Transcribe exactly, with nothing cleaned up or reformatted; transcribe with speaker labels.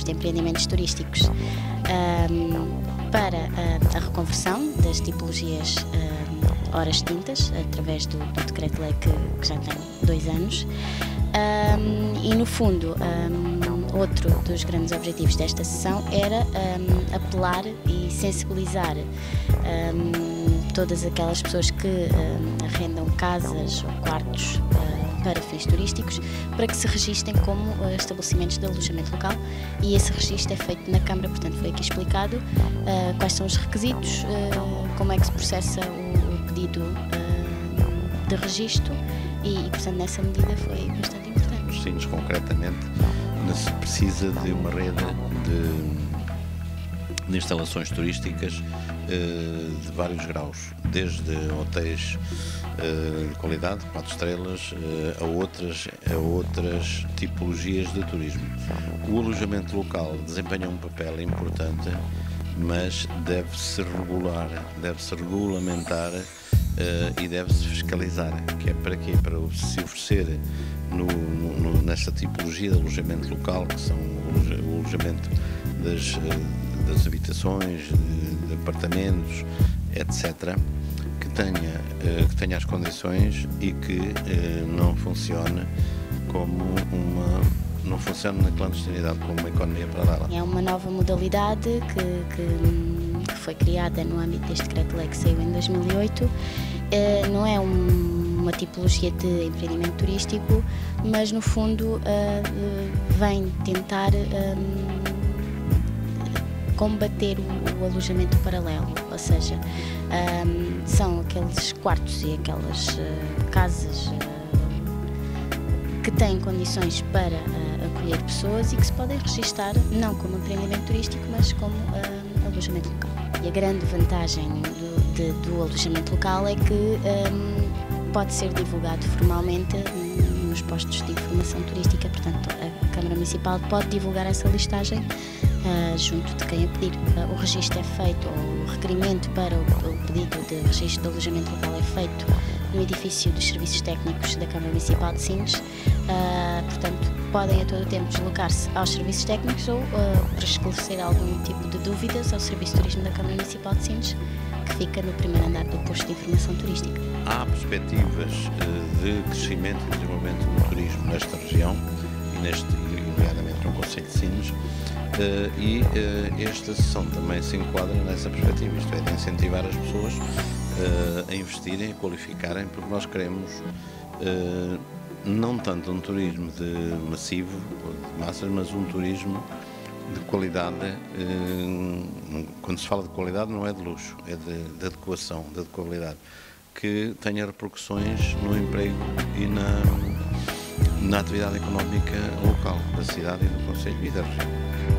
Speaker 1: de empreendimentos turísticos um, para a, a reconversão das tipologias um, horas tintas, através do, do decreto-lei que, que já tem dois anos. Um, e, no fundo, um, outro dos grandes objetivos desta sessão era um, apelar e sensibilizar um, todas aquelas pessoas que um, arrendam casas ou quartos uh, para fins turísticos, para que se registrem como uh, estabelecimentos de alojamento local, e esse registro é feito na Câmara. Portanto, foi aqui explicado uh, quais são os requisitos, uh, como é que se processa o, o pedido uh, de registro, e, e, portanto, nessa medida foi bastante importante.
Speaker 2: Os Sines, concretamente, se precisa de uma rede de, de instalações turísticas uh, de vários graus, desde hotéis uh, de qualidade, quatro estrelas, uh, a, outras, a outras tipologias de turismo. O alojamento local desempenha um papel importante, mas deve-se regular, deve-se regulamentar uh, e deve-se fiscalizar, que é para quê? Para se oferecer no, no, nessa tipologia de alojamento local, que são o alojamento das, das habitações, de, de apartamentos, etcétera, que tenha, uh, que tenha as condições e que uh, não funcione como uma... não funciona na clandestinidade como uma economia paralela.
Speaker 1: É uma nova modalidade que, que, que foi criada no âmbito deste decreto-lei que saiu em dois mil e oito. É, não é um, uma tipologia de empreendimento turístico, mas no fundo uh, vem tentar um, combater o, o alojamento paralelo, ou seja, um, são aqueles quartos e aquelas uh, casas uh, que têm condições para uh, acolher pessoas e que se podem registar não como empreendimento turístico, mas como uh, alojamento local. E a grande vantagem do, de, do alojamento local é que um, pode ser divulgado formalmente nos postos de informação turística. Portanto, a Câmara Municipal pode divulgar essa listagem uh, junto de quem a pedir. Uh, o registro é feito, ou o requerimento para o, o pedido de registro de alojamento local é feito no edifício dos Serviços Técnicos da Câmara Municipal de Sines. Uh, portanto, podem a todo o tempo deslocar-se aos Serviços Técnicos ou uh, para esclarecer algum tipo de dúvidas ao Serviço de Turismo da Câmara Municipal de Sines, que fica no primeiro andar do posto de informação turística.
Speaker 2: Há perspectivas uh, de crescimento e desenvolvimento do turismo nesta região e, neste, nomeadamente no Concelho de Sines, uh, e uh, esta sessão também se enquadra nessa perspectiva, isto é, de incentivar as pessoas uh, a investirem, a qualificarem, porque nós queremos uh, não tanto um turismo de massivo, de massas, mas um turismo de qualidade. Quando se fala de qualidade, não é de luxo, é de, de adequação, de adequabilidade, que tenha repercussões no emprego e na, na atividade económica local da cidade e do concelho e da região.